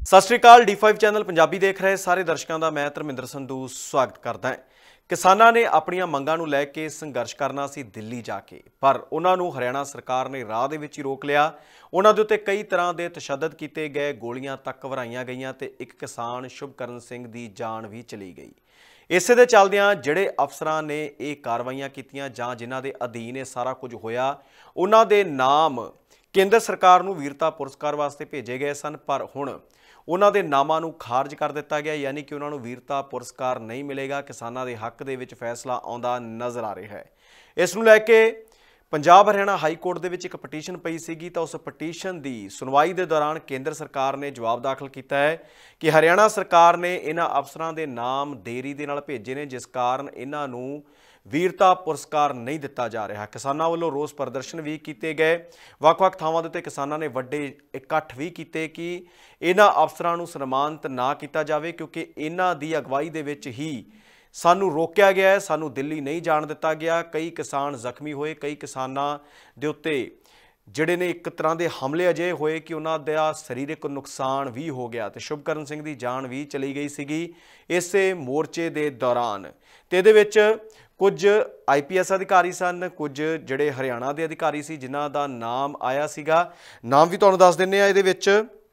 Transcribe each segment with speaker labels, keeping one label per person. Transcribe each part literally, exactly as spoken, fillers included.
Speaker 1: सत श्री अकाल D five channel Punjabi देख रहे सारे दर्शकों का मैं धर्मिंदर संधू स्वागत करदा है। किसानां ने अपनियां मंगां नूं लैके संघर्ष करना सी दिल्ली जाके, पर उन्हां नूं हरियाणा सरकार ने राह दे विच ही रोक लिया। उन्हां दे उत्ते कई तरह के तशद्दद कीते गए, गोलियां तक वराईयां गईयां ते एक किसान शुभकरण सिंह दी जान भी चली गई। इसे दे चलदियां जिहड़े अफसरां ने ये कार्रवाइयां कीतियां जां जिन्हां दे अधीन ये सारा कुछ होया, उन्हां दे नाम केंद्र सरकार नूं वीरता पुरस्कार वास्ते भेजे गए सन, पर हुण उन्हां दे नामां नूं खारज कर दिता गया, यानी कि उन्हां नूं वीरता पुरस्कार नहीं मिलेगा। किसानां दे हक दे विच फैसला आउंदा नज़र आ रहा है। इस नूं लैके पंजाब हरियाणा हाई कोर्ट दे विच एक पटीशन पई सीगी, तां उस पटीशन दी सुनवाई दे दौरान केंद्र सरकार ने जवाब दाखल किया है कि हरियाणा सरकार ने इन्हां अफसरां दे नाम देरी दे नाल भेजे ने, जिस कारण इन्हां नूं वीरता पुरस्कार नहीं दिता जा रहा। किसानों वालों रोस प्रदर्शन भी किए गए, वख-वख थावां दे उत्ते किसानों ने वड्डे इकट्ठ भी किए कि इन्हां अफसरां नूं सन्मानित ना किया जाए, क्योंकि इन्हां दी अगवाई दे विच ही सानू रोकया गया है, सानू दिल्ली नहीं जाण दिता गया। कई किसान जख्मी होए, कई किसानां दे उत्ते जिहड़े ने एक तरह के हमले अजे होए कि उन्हां दा सरीरक नुकसान भी हो गया ते शुभकरण सिंह दी जान भी चली गई सीगी इसे मोर्चे दे दौरान। ते इहदे विच कुछ आई पी एस अधिकारी सन, कुछ जिहड़े हरियाणा के अधिकारी सी जिन्हां दा नाम आया सीगा। नाम भी तुहानूं दस दिंदे आ। इहदे विच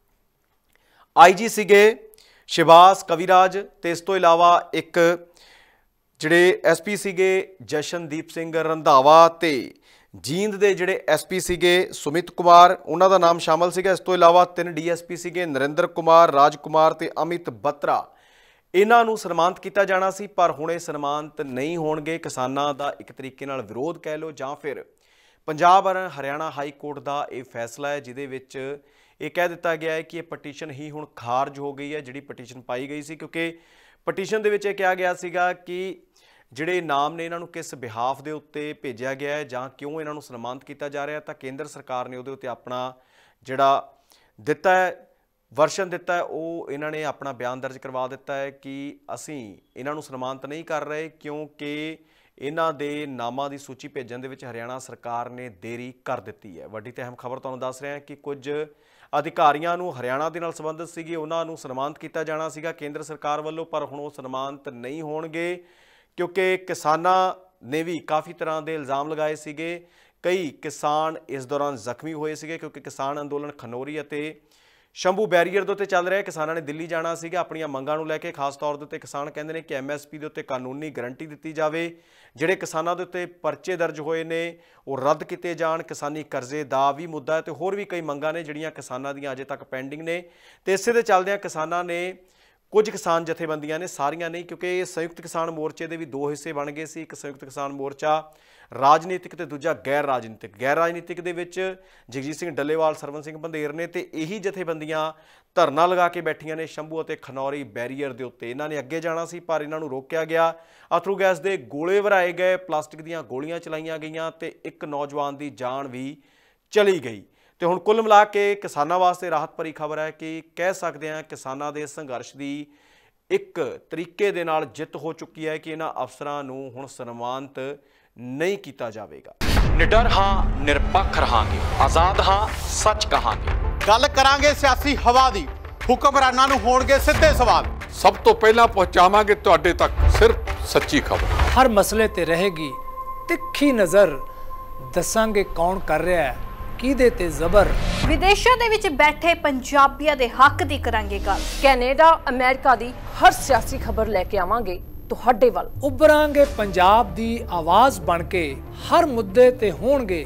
Speaker 1: आई जी सीगे शिवास कविराज, ते इस तों इलावा एक जिहड़े एस पी सीगे जशनदीप सिंह रंधावा, ते जींद दे जिहड़े एस पी सीगे सुमित कुमार, उन्हां दा नाम शामिल सीगा। इस तों इलावा तीन डी एस पी सीगे नरेंद्र कुमार, राज कुमार ते अमित बत्रा। इन्हां नूं सन्मानित किया जाना सी, पर हुणे सन्मानित नहीं होणगे। किसानां दा एक तरीके नाल विरोध कह लो जां फिर पंजाब हरियाणा हाई कोर्ट का यह फैसला है, जिहदे विच ये कह दिता गया है कि यह पटीशन ही हुण खारज हो गई है, जिहड़ी पटीशन पाई गई सी। क्योंकि पटीशन दे विच यह कहा गया सीगा कि जिहड़े नाम ने इन्हां नूं किस बिहाफ दे उत्ते भेजिया गया है जां क्यों इन्हां नूं सन्मानित किया जा रहा है, तां केंद्र सरकार ने उहदे उत्ते अपना जिहड़ा दिता है वर्शन दिता है, वो इन्होंने अपना बयान दर्ज करवा दिता है कि असी इन्हां नूं सन्मानित नहीं कर रहे, क्योंकि इन्हां दे नामां दी सूची भेजण दे विच हरियाणा सरकार ने देरी कर दित्ती है। वड्डी ते अहम खबर तुहानूं दस रहे हैं कि कुछ अधिकारियों नूं हरियाणा दे नाल संबंधित सीगे, उन्हां नूं सन्मानित किया जाना सीगा केंद्र सरकार वालों, पर हुण वो सन्मानित नहीं होणगे, क्योंकि किसानां ने भी काफ़ी तरह के इल्ज़ाम लगाए सीगे। कई किसान इस दौरान जख्मी होए सीगे, क्योंकि किसान अंदोलन खनौरी अते शंभू बैरीयर के उत्ते चल रहा है। किसानों ने दिल्ली जाना सीगा अपनियां मंगां नूं लैके। खास तौर ते किसान कहते हैं कि एम एस पी के उत्ते कानूनी गारंटी दी जाए, जिहड़े किसानों के उत्ते परचे दर्ज होए ने वो रद्द किए जाण, किसानी करजे दा भी मुद्दा है, तो होर भी कई मंगां ने जिहड़ियां किसानां दीयां अजे तक पेंडिंग ने। तो इसे दे चलदियां किसानां ने कुछ किसान जथेबंदियां ने, सारियां नहीं, क्योंकि संयुक्त किसान मोर्चे के भी दो हिस्से बन गए सी। एक संयुक्त किसान मोर्चा राजनीतिक ते दूजा गैर राजनीतिक। गैर राजनीतिक दे विच जगजीत सिंह डल्लेवाल, सरवण सिंह भंदेर ने, ते यही जथेबंदियां धरना लगा के बैठियां ने शंभू अते खनौरी बैरीयर दे उत्ते। इन्हां ने अगे जाना सी, पर इन्हां नूं रोकिया गया। अथरू गैस दे गोले भराए गए, प्लास्टिक दीयां गोलियां चलाईयां गईयां, ते एक नौजवान की जान भी चली गई। तो हुण कुल मिला के किसानां वास्ते राहत भरी खबर है कि कह सकते हैं किसानां दे संघर्ष की एक तरीके दे नाल जित हो चुकी है कि इन्हां अफसरां नूं हुण सन्मानित नहीं किया जाएगा।
Speaker 2: निडर हाँ, निरपक्ष रहांगे, आजाद हाँ, सच कहांगे।
Speaker 3: गल करांगे सियासी हवा दी, हुक्मरानां नूं होणगे सिद्धे सवाल।
Speaker 4: सब तो पहला पहुंचावांगे तुहाडे तक सिर्फ सच्ची खबर।
Speaker 5: हर मसले ते रहेगी तिखी नज़र, दसांगे कौन कर रहा है किहदे ते जबर।
Speaker 6: विदेशों दे विच बैठे पंजाबियां दे हक दी करांगे गल।
Speaker 7: कैनेडा अमेरिका दी हर सियासी खबर लेके आवांगे तुहाडे वल।
Speaker 5: उभरांगे पंजाब दी आवाज़ बन के, हर मुद्दे ते होणगे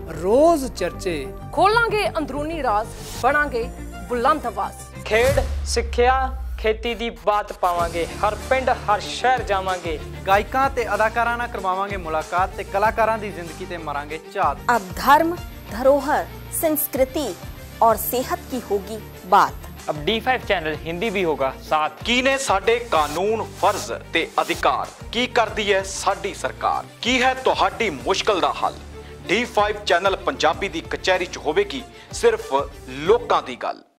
Speaker 5: रोज चर्चे।
Speaker 7: खोलांगे अंदरूनी राज, बनांगे बुलंद आवाज।
Speaker 8: खेड सिक्ख्या खेती दी बात पावांगे, हर पिंड हर शहर जावांगे।
Speaker 9: गायकां ते अदाकारां नाल करवावांगे मुलाकात, ते कलाकारां दी जिंदगी ते मारांगे झात।
Speaker 10: अब धर्म, धरोहर, संस्कृति और सेहत की होगी बात।
Speaker 8: अब डी फाइव चैनल हिंदी भी होगा साथ।
Speaker 2: की ने साडे कानून, फर्ज ते अधिकार, की करदी है साडी सरकार, की है तुहाडी मुश्किल दा हल। डी फाइव चैनल पंजाबी दी कचहरी च होवेगी सिर्फ लोकां दी गल।